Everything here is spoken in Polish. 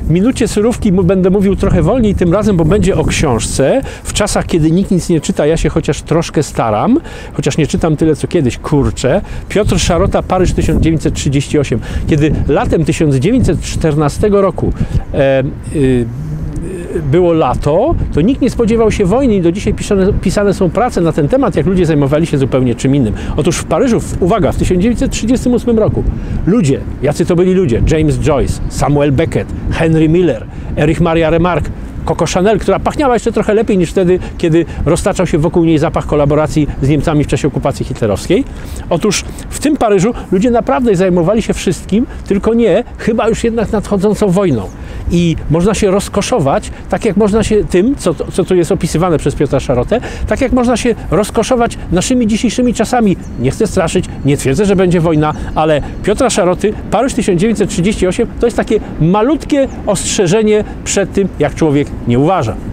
W minucie surówki będę mówił trochę wolniej tym razem, bo będzie o książce. W czasach, kiedy nikt nic nie czyta, ja się chociaż troszkę staram, chociaż nie czytam tyle, co kiedyś, kurczę. Piotr Szarota, Paryż 1938. Kiedy latem 1914 roku było lato, to nikt nie spodziewał się wojny i do dzisiaj pisane są prace na ten temat, jak ludzie zajmowali się zupełnie czym innym. Otóż w Paryżu, uwaga, w 1938 roku ludzie, jacy to byli ludzie? James Joyce, Samuel Beckett, Henry Miller, Erich Maria Remarque, Coco Chanel, która pachniała jeszcze trochę lepiej niż wtedy, kiedy roztaczał się wokół niej zapach kolaboracji z Niemcami w czasie okupacji hitlerowskiej. Otóż w tym Paryżu ludzie naprawdę zajmowali się wszystkim, tylko nie, chyba już jednak nadchodzącą wojną. I można się rozkoszować, tak jak można się tym, co tu jest opisywane przez Piotra Szarotę, tak jak można się rozkoszować naszymi dzisiejszymi czasami. Nie chcę straszyć, nie twierdzę, że będzie wojna, ale Piotra Szaroty, Paryż 1938, to jest takie malutkie ostrzeżenie przed tym, jak człowiek nie uważa.